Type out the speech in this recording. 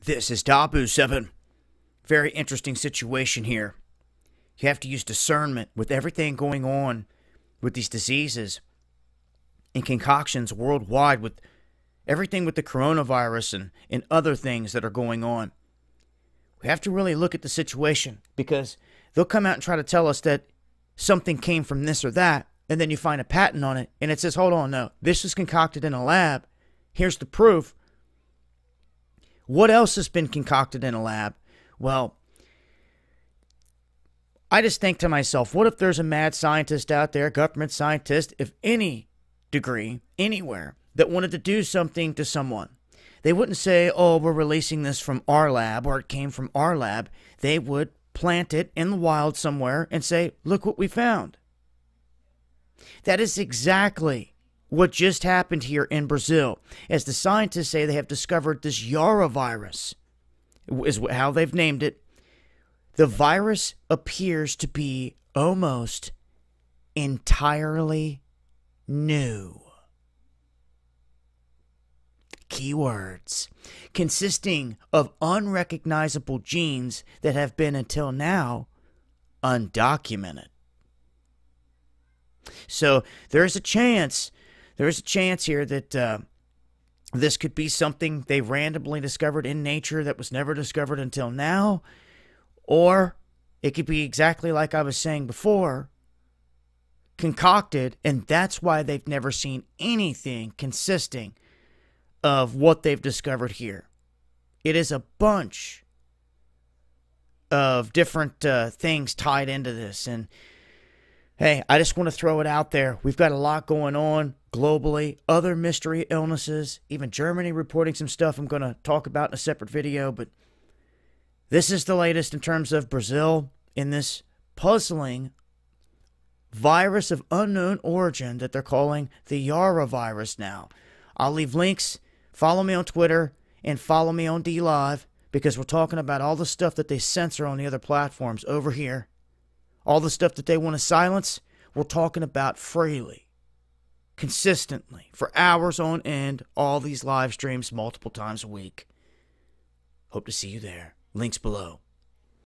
This is Daboo7. Very interesting situation here. You have to use discernment with everything going on with these diseases and concoctions worldwide, with everything with the coronavirus and other things that are going on. We have to really look at the situation, because they'll come out and try to tell us that something came from this or that, and then you find a patent on it and it says, hold on, no, this was concocted in a lab. Here's the proof. What else has been concocted in a lab? Well, I just think to myself, what if there's a mad scientist out there, government scientist, of any degree, anywhere, that wanted to do something to someone? They wouldn't say, oh, we're releasing this from our lab, or it came from our lab. They would plant it in the wild somewhere and say, look what we found. That is exactly what just happened here in Brazil. As the scientists say, they have discovered this yaravirus, is how they've named it. The virus appears to be almost entirely new. Keywords. Consisting of unrecognizable genes that have been until now undocumented. So there's a chance here that this could be something they randomly discovered in nature that was never discovered until now. Or it could be exactly like I was saying before, concocted, and that's why they've never seen anything consisting of what they've discovered here. It is a bunch of different things tied into this. And hey, I just want to throw it out there. We've got a lot going on globally, other mystery illnesses, even Germany reporting some stuff I'm going to talk about in a separate video. But this is the latest in terms of Brazil in this puzzling virus of unknown origin that they're calling the yaravirus now. I'll leave links. Follow me on Twitter and follow me on DLive, because we're talking about all the stuff that they censor on the other platforms over here. All the stuff that they want to silence, we're talking about freely, consistently, for hours on end, all these live streams multiple times a week. Hope to see you there. Links below.